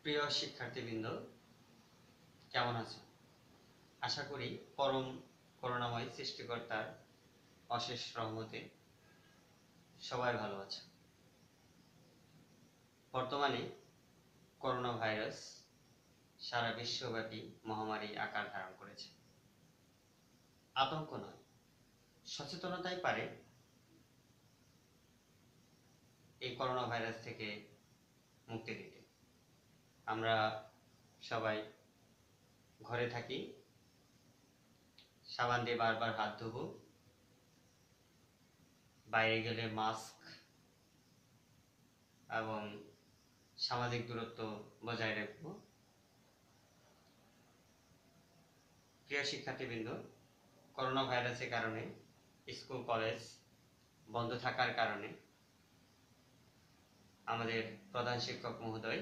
প্রিয় শিক্ষার্থীবৃন্দ, কেমন আছো? আশা করি পরম করুণাময় সৃষ্টিকর্তার অশেষ রহমতে সবাই ভালো আছে। বর্তমানে করোনা ভাইরাস সারা বিশ্বব্যাপী মহামারী আকার ধারণ করেছে। আতঙ্ক নয়, সচেতনতাই পারে এই করোনা ভাইরাস থেকে মুক্তি দিতে। আমরা সবাই ঘরে থাকি, সাবান দিয়ে বারবার হাত ধোবো, বাইরে গেলে মাস্ক এবং সামাজিক দূরত্ব বজায় রাখব। প্রিয় শিক্ষার্থীবৃন্দ, করোনা ভাইরাসের কারণে স্কুল কলেজ বন্ধ থাকার কারণে আমাদের প্রধান শিক্ষক মহোদয়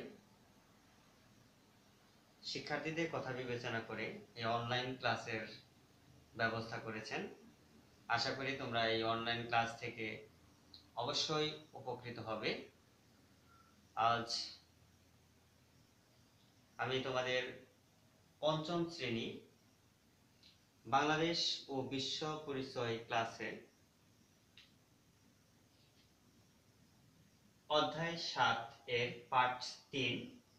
শিক্ষার্থীদের কথা বিবেচনা করে এই অনলাইন ক্লাসের ব্যবস্থা করেছেন। আশা করি তোমরা এই অনলাইন ক্লাস থেকে অবশ্যই উপকৃত হবে। আজ আমি তোমাদের পঞ্চম শ্রেণী বাংলাদেশ ও বিশ্ব পরিচয় ক্লাসে অধ্যায় 7 এর পার্ট 3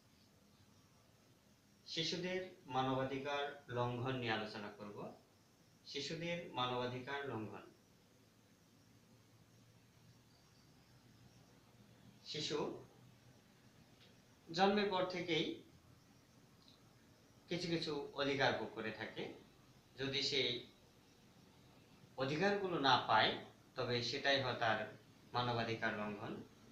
শিশুদের মানবাধিকার লঙ্ঘন নিয়ে আলোচনা করব। শিশুদের মানবাধিকার লঙ্ঘন। শিশু জন্মের পর থেকেই কিছু কিছু অধিকার ভোগ করে থাকে। যদি সেই অধিকারগুলো না পায় তবে সেটাই হয় তার মানবাধিকার লঙ্ঘন।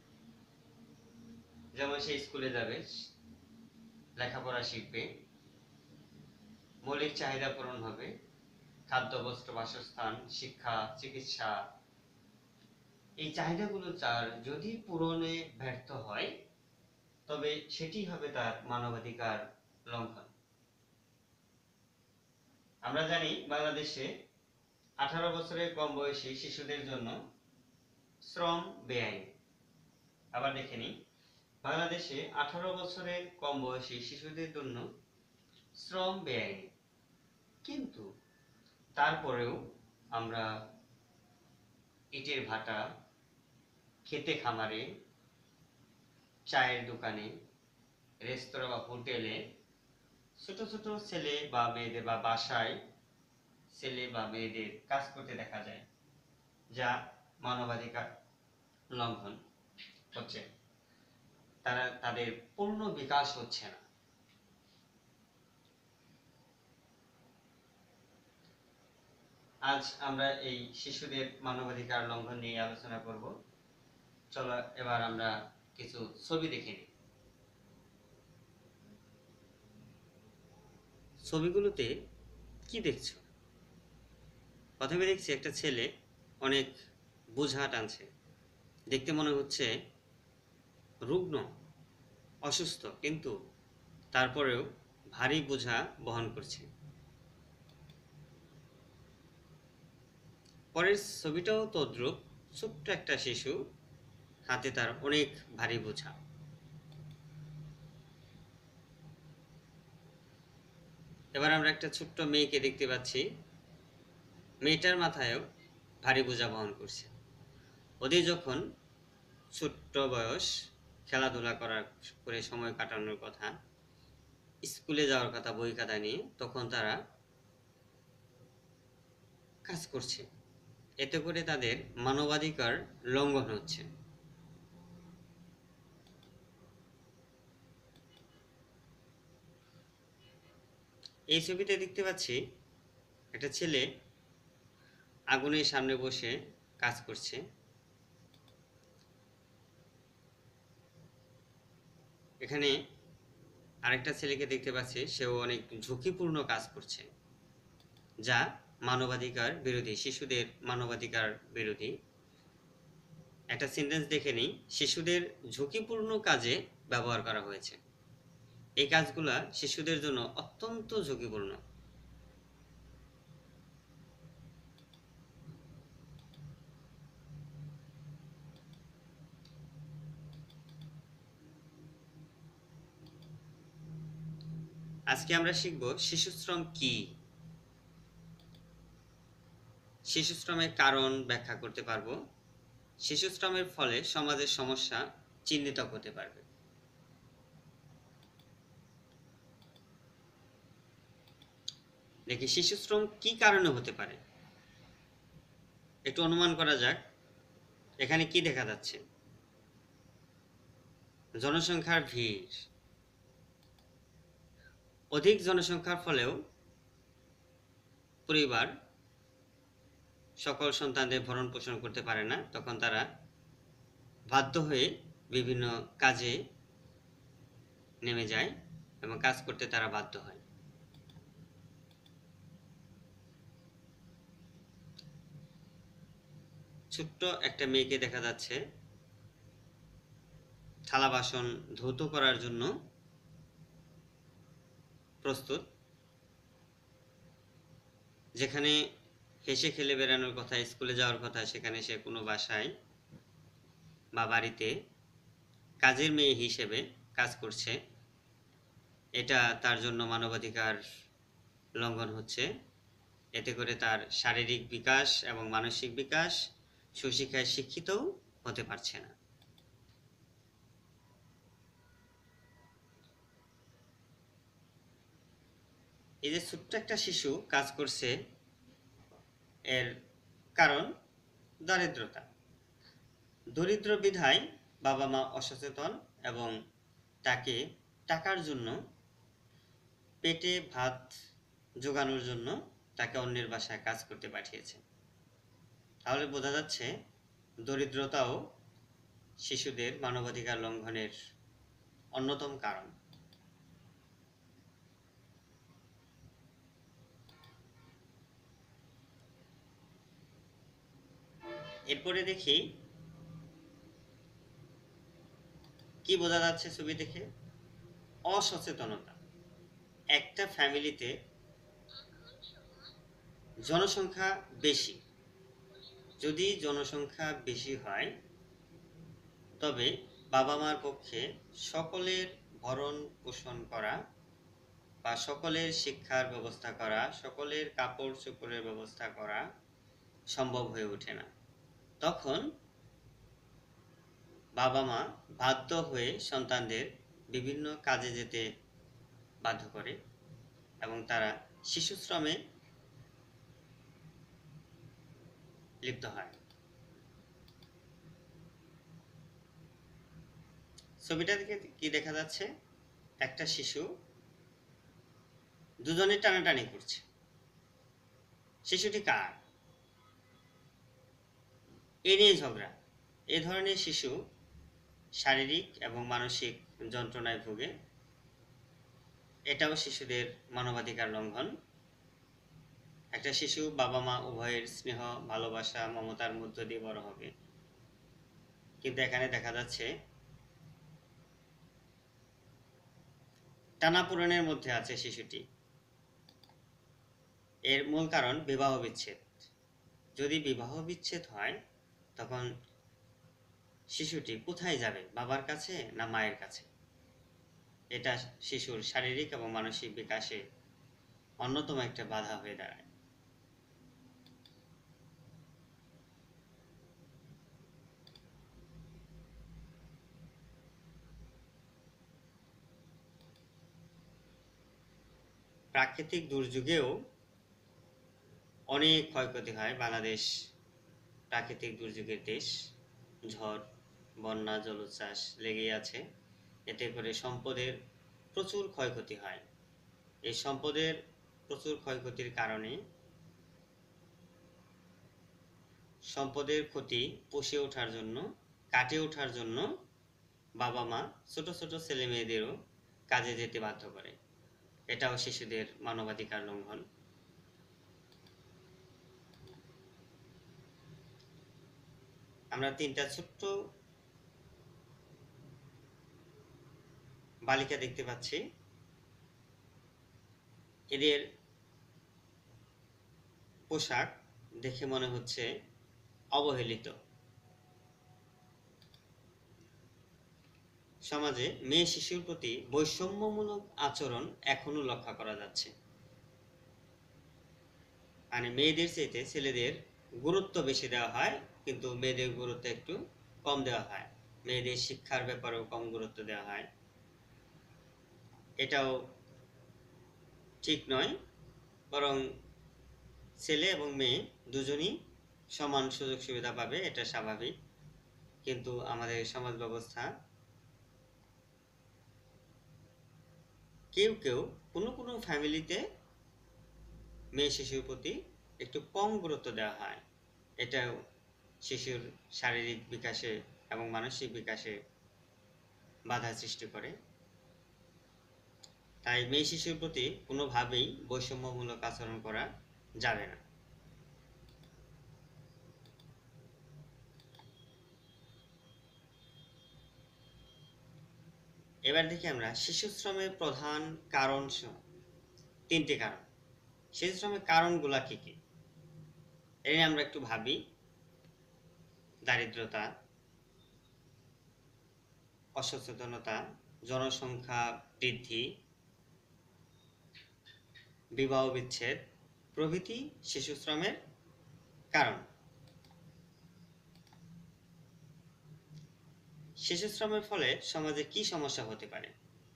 যেমন সে স্কুলে যাবে, লেখাপড়া শিখবে, মৌলিক চাহিদা পূরণ হবে, খাদ্য, বস্ত্র, বাসস্থান, শিক্ষা, চিকিৎসা, এই চাহিদাগুলো তার যদি পূরণে ব্যর্থ হয় তবে সেটি হবে তার মানবাধিকার লঙ্ঘন। আমরা জানি বাংলাদেশে 18 বছরের কম বয়সী শিশুদের জন্য শ্রম বেআইনি। আবার দেখে নিই, বাংলাদেশে 18 বছরের কম বয়সী শিশুদের জন্য শ্রম বেআইনি, কিন্তু তারপরেও আমরা ইটের ভাটা, খেতে খামারে, চায়ের দোকানে, রেস্তোরাঁ বা হোটেলে ছোট ছোট ছেলে বা মেয়েদের বা বাসায় ছেলে বা মেয়েদের কাজ করতে দেখা যায়, যা মানবাধিকার লঙ্ঘন হচ্ছে। তাদের পূর্ণ বিকাশ হচ্ছে না। আজ আমরা এই শিশুদের মানবাধিকার লঙ্ঘন নিয়ে আলোচনা করব। চলো এবার আমরা কিছু ছবি দেখে নিই। ছবিগুলোতে কি দেখছো? প্রথমে দেখছি একটা ছেলে অনেক বোঝা টানছে। দেখতে মনে হচ্ছে রুগ্ন, অসুস্থ, কিন্তু তারপরেও ভারী বোঝা বহন করছে। পরের ছবিটাও তদ্রূপ, ছোট্ট একটা শিশু, হাতে তার অনেক ভারী বোঝা। এবার আমরা একটা ছোট্ট মেয়েকে দেখতে পাচ্ছি, মেয়েটার মাথায়ও ভারী বোঝা বহন করছে। ওদের যখন ছোট্ট বয়স, খেলাধুলা করে সময় কাটানোর কথা, স্কুলে যাওয়ার কথা বই খাতা নিয়ে, তখন তারা কাজ করছে। এতে করে তাদের মানবাধিকার লঙ্ঘন হচ্ছে। এই ছবিতে দেখতে পাচ্ছি একটা ছেলে আগুনের সামনে বসে কাজ করছে। এখানে আরেকটা ছেলেকে দেখতে পাচ্ছি, সেও অনেক ঝুঁকিপূর্ণ কাজ করছে, যা মানবাধিকার বিরোধী, শিশুদের মানবাধিকার বিরোধী। একটা সেন্টেন্স দেখে নিই, শিশুদের ঝুঁকিপূর্ণ কাজে ব্যবহার করা হয়েছে। এই কাজগুলা শিশুদের জন্য অত্যন্ত ঝুঁকিপূর্ণ। আজকে আমরা শিখব শিশুশ্রম কি। শিশুশ্রমের কারণ ব্যাখ্যা করতে পারবো। শিশুশ্রমের ফলে সমাজের সমস্যা চিহ্নিত করতে পারবে। দেখি শিশুশ্রম কি কারণে হতে পারে, একটু অনুমান করা যাক। এখানে কি দেখা যাচ্ছে? জনসংখ্যার ভিড়। অধিক জনসংখ্যার ফলেও পরিবার সকল সন্তানদের ভরণ পোষণ করতে পারে না, তখন তারা বাধ্য হয়ে বিভিন্ন কাজে নেমে যায় এবং কাজ করতে তারা বাধ্য হয়। ছোট্ট একটা মেয়েকে দেখা যাচ্ছে থালা বাসন ধৌত করার জন্য প্রস্তুত। যেখানে হেসে খেলে বেড়ানোর কথা, স্কুলে যাওয়ার কথা, সেখানে সে কোনো বাসায় বা বাড়িতে কাজের মেয়ে হিসেবে কাজ করছে। এটা তার জন্য মানবাধিকার লঙ্ঘন হচ্ছে। এতে করে তার শারীরিক বিকাশ এবং মানসিক বিকাশ, সুশিক্ষায় শিক্ষিতও হতে পারছে না। এই যে ছোট্ট একটা শিশু কাজ করছে, এর কারণ দারিদ্রতা। দরিদ্র বিধায় বাবা মা অসচেতন এবং তাকে টাকার জন্য, পেটে ভাত জোগানোর জন্য তাকে অন্যের বাসায় কাজ করতে পাঠিয়েছে। তাহলে বোঝা যাচ্ছে দরিদ্রতাও শিশুদের মানবাধিকার লঙ্ঘনের অন্যতম কারণ। এরপরে দেখি কি বোঝা যাচ্ছে ছবি দেখে। অসচেতনতা। একটা ফ্যামিলিতে জনসংখ্যা বেশি, যদি জনসংখ্যা বেশি হয় তবে বাবা মার পক্ষে সকলের ভরণ পোষণ করা বা সকলের শিক্ষার ব্যবস্থা করা, সকলের কাপড় চোপড়ের ব্যবস্থা করা সম্ভব হয়ে ওঠে না। তখন বাবা মা বাধ্য হয়ে সন্তানদের বিভিন্ন কাজে যেতে বাধ্য করে এবং তারা শিশুশ্রমে লিপ্ত হয়। ছবিটা থেকে কি দেখা যাচ্ছে? একটা শিশু, দুজনে টানাটানি করছে। শিশুটি কার? এ নিয়ে ঝগড়া। এ ধরনের শিশু শারীরিক এবং মানসিক যন্ত্রণায় ভোগে। এটাও শিশুদের মানবাধিকার লঙ্ঘন। একটা শিশু বাবা মা উভয়ের স্নেহ, ভালোবাসা, মমতার মধ্য দিয়ে বড় হবে, কিন্তু এখানে দেখা যাচ্ছে টানাপোড়েনের মধ্যে আছে শিশুটি। এর মূল কারণ বিবাহ বিচ্ছেদ। যদি বিবাহ বিচ্ছেদ হয় তখন শিশুটি কোথায় যাবে? বাবার কাছে না মায়ের কাছে? এটা শিশুর শারীরিক এবং মানসিক বিকাশে অন্যতম একটা বাধা হয়ে দাঁড়ায়। প্রাকৃতিক দুর্যোগেও অনেক ক্ষয়ক্ষতি হয়। বাংলাদেশ প্রাকৃতিক দুর্যোগের দেশ। ঝড়, বন্যা, জলোচ্ছ্বাস লেগেই আছে। এতে করে সম্পদের প্রচুর ক্ষয়ক্ষতি হয়। এই সম্পদের প্রচুর ক্ষয়ক্ষতির কারণে সম্পদের ক্ষতি পুষে ওঠার জন্য, কাটিয়ে ওঠার জন্য বাবা মা ছোট ছোট ছেলে মেয়েদেরও কাজে যেতে বাধ্য করে। এটাও শিশুদের মানবাধিকার লঙ্ঘন। আমরা তিনটা ছোট্ট বালিকা দেখতে পাচ্ছি। এদের পোশাক দেখে মনে হচ্ছে অবহেলিত। সমাজে মেয়ে শিশুর প্রতি বৈষম্যমূলক আচরণ এখনো লক্ষ্য করা যাচ্ছে। মানে মেয়েদের চাইতে ছেলেদের গুরুত্ব বেশি দেওয়া হয়, কিন্তু মেয়েদের গুরুত্ব একটু কম দেওয়া হয়। মেয়েদের শিক্ষার ব্যাপারেও কম গুরুত্ব দেওয়া হয়। এটাও ঠিক নয়, বরং ছেলে এবং মেয়ে দুজনই সমান সুযোগ সুবিধা পাবে, এটা স্বাভাবিক। কিন্তু আমাদের সমাজ ব্যবস্থা কেউ কেউ কোনো কোনো ফ্যামিলিতে মেয়ে শিশুর প্রতি একটু কম গুরুত্ব দেওয়া হয়। এটাও শিশুর শারীরিক বিকাশে এবং মানসিক বিকাশে বাধা সৃষ্টি করে। তাই মেয়ে শিশুর প্রতি কোনোভাবেই বৈষম্যমূলক আচরণ করা যাবে না। এবার দেখি আমরা শিশু শ্রমের প্রধান কারণ, তিনটি কারণ। শিশু শ্রমের কারণগুলা কি কি, এই আমরা একটু ভাবি। দারিদ্রতা, অসচেতনতা, জনসংখ্যা বৃদ্ধি, বিবাহ বিচ্ছেদ প্রভৃতি শিশু শ্রমের কারণ। শিশু শ্রমের ফলে সমাজে কি সমস্যা হতে পারে?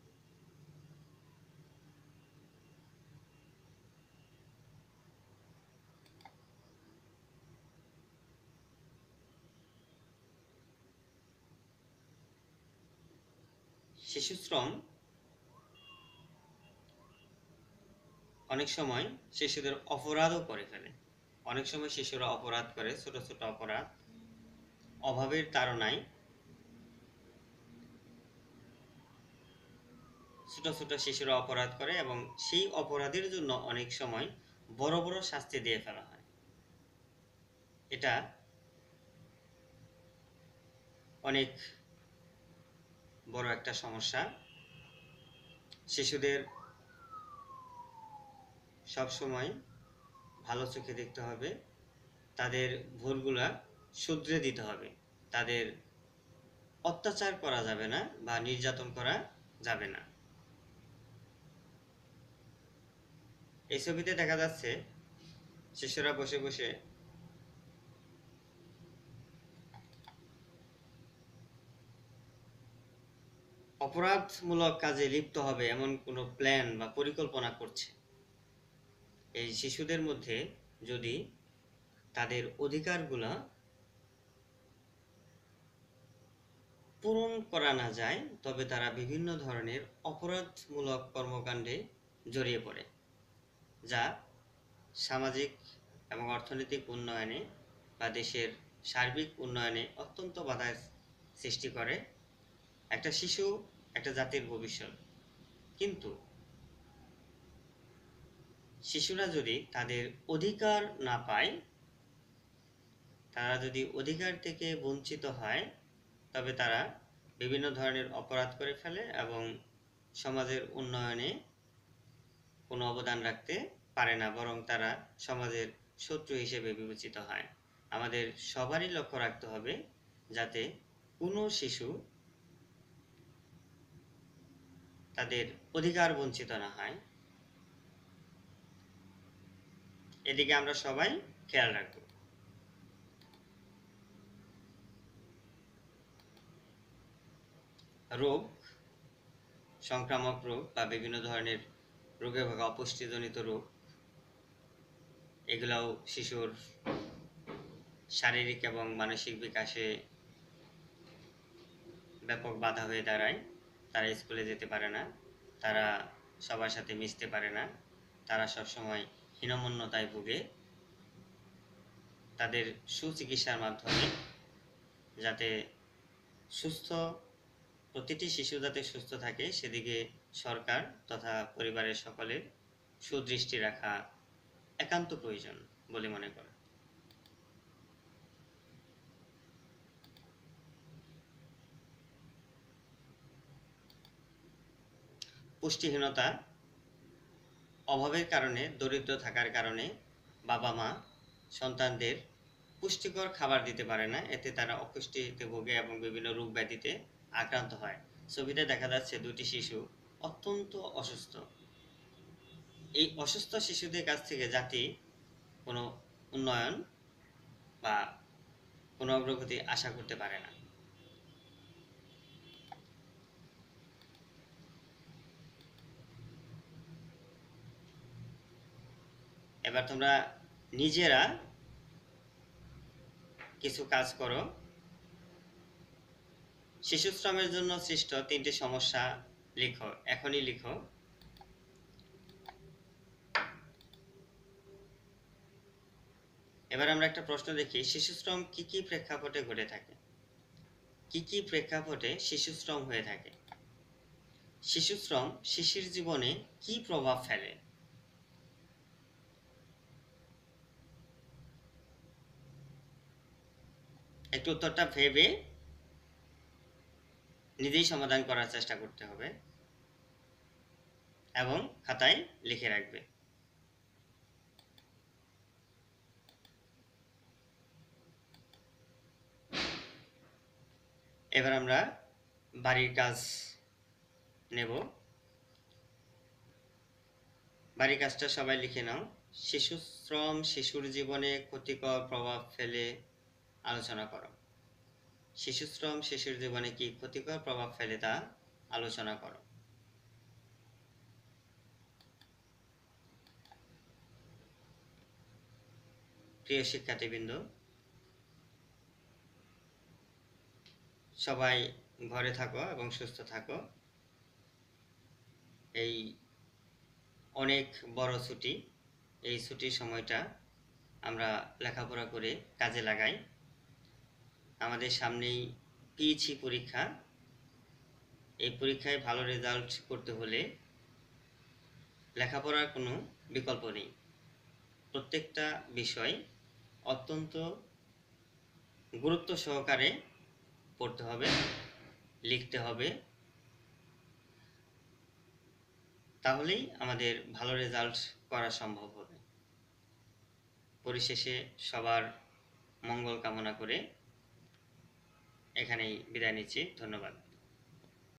শিশু শ্রম অনেক সময় শিশুদের অপরাধও করে ফেলে। অনেক সময় শিশুরা অপরাধ করে, ছোট ছোট অপরাধ, অভাবের তাড়নায় ছোট ছোট শিশুরা অপরাধ করে এবং সেই অপরাধের জন্য অনেক সময় বড় বড় শাস্তি দিয়ে ফেলা হয়। এটা অনেক বড় একটা সমস্যা। শিশুদের সবসময় ভালো চোখে দেখতে হবে, তাদের ভুলগুলা শুধরে দিতে হবে। তাদের অত্যাচার করা যাবে না বা নির্যাতন করা যাবে না। এই ছবিতে দেখা যাচ্ছে শিশুরা বসে বসে অপরাধমূলক কাজে লিপ্ত হবে এমন কোনো প্ল্যান বা পরিকল্পনা করছে। এই শিশুদের মধ্যে যদি তাদের অধিকারগুলা পূরণ করা না যায়, তবে তারা বিভিন্ন ধরনের অপরাধমূলক কর্মকাণ্ডে জড়িয়ে পড়ে, যা সামাজিক এবং অর্থনৈতিক উন্নয়নে বা দেশের সার্বিক উন্নয়নে অত্যন্ত বাধার সৃষ্টি করে। একটা শিশু একটা জাতির ভবিষ্যৎ, কিন্তু শিশুরা যদি তাদের অধিকার না পায়, তারা যদি অধিকার থেকে বঞ্চিত হয়, তবে তারা বিভিন্ন ধরনের অপরাধ করে ফেলে এবং সমাজের উন্নয়নে কোনো অবদান রাখতে পারে না, বরং তারা সমাজের শত্রু হিসেবে বিবেচিত হয়। আমাদের সবারই লক্ষ্য রাখতে হবে যাতে কোনো শিশু তাদের অধিকার বঞ্চিত না হয়। এদিকে আমরা সবাই খেয়াল রাখব। রোগ, সংক্রামক রোগ বা বিভিন্ন ধরনের রোগে ভোগা, অপুষ্টিজনিত রোগ, এগুলাও শিশুর শারীরিক এবং মানসিক বিকাশে ব্যাপক বাধা হয়ে দাঁড়ায়। তারা স্কুলে যেতে পারে না, তারা সবার সাথে মিশতে পারে না, তারা সবসময় হীনমন্যতায় ভুগে। তাদের সুচিকিৎসার মাধ্যমে যাতে সুস্থ, প্রতিটি শিশু যাতে সুস্থ থাকে, সেদিকে সরকার তথা পরিবারের সকলের সুদৃষ্টি রাখা একান্ত প্রয়োজন বলে মনে করে। পুষ্টিহীনতা, অভাবের কারণে, দরিদ্র থাকার কারণে বাবা মা সন্তানদের পুষ্টিকর খাবার দিতে পারে না। এতে তারা অপুষ্টিতে ভোগে এবং বিভিন্ন রোগ ব্যাধিতে আক্রান্ত হয়। ছবিতে দেখা যাচ্ছে দুটি শিশু অত্যন্ত অসুস্থ। এই অসুস্থ শিশুদের কাছ থেকে জাতি কোনো উন্নয়ন বা কোনো অগ্রগতি আশা করতে পারে না। এবার তোমরা নিজেরা কিছু কাজ করো। শিশু শ্রমের জন্য সৃষ্ট 3টি সমস্যা লিখো, এখনই লিখো। এবার আমরা একটা প্রশ্ন দেখি, শিশু শ্রম কি কি প্রেক্ষাপটে ঘটে থাকে? কি কি প্রেক্ষাপটে শিশু শ্রম হয়ে থাকে? শিশু শ্রম শিশুর জীবনে কি প্রভাব ফেলে? একটু উত্তরটা ভেবে নিজেই সমাধান করার চেষ্টা করতে হবে এবং খাতায় লিখে রাখবে। এবার আমরা বাড়ির কাজ নেব। বাড়ির কাজটা সবাই লিখে নাও। শিশু শ্রম শিশুর জীবনে ক্ষতিকর প্রভাব ফেলে আলোচনা করো। শিশু শ্রম শিশুর জীবনে কি ক্ষতিকর প্রভাব ফেলে তা আলোচনা করো। প্রিয় শিক্ষার্থীবৃন্দ, সবাই ঘরে থাকো এবং সুস্থ থাকো। এই অনেক বড় ছুটি, এই ছুটির সময়টা আমরা লেখাপড়া করে কাজে লাগাই। আমাদের সামনেই পিইসি পরীক্ষা। এই পরীক্ষায় ভালো রেজাল্ট করতে হলে লেখাপড়ার কোনো বিকল্প নেই। প্রত্যেকটা বিষয় অত্যন্ত গুরুত্ব সহকারে পড়তে হবে, লিখতে হবে, তাহলেই আমাদের ভালো রেজাল্ট করা সম্ভব হবে। পরিশেষে সবার মঙ্গল কামনা করে এখানেই বিদায় নিচ্ছি। ধন্যবাদ।